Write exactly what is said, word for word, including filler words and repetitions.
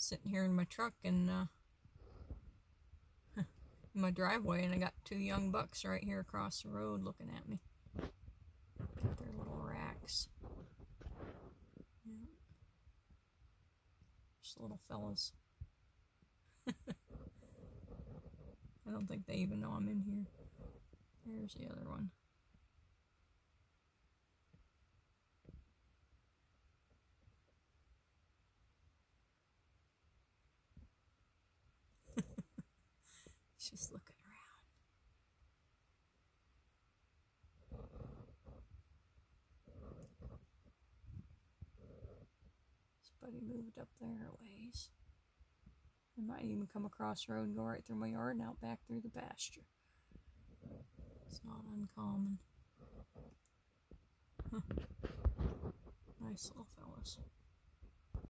sitting here in my truck and uh, in my driveway, and I got two young bucks right here across the road looking at me. Got their little racks. Yeah. Just little fellas. I don't think they even know I'm in here. There's the other one. He's just looking around. His buddy moved up there a ways. He might even come across the road and go right through my yard and out back through the pasture. It's not uncommon. Huh. Nice little fellas.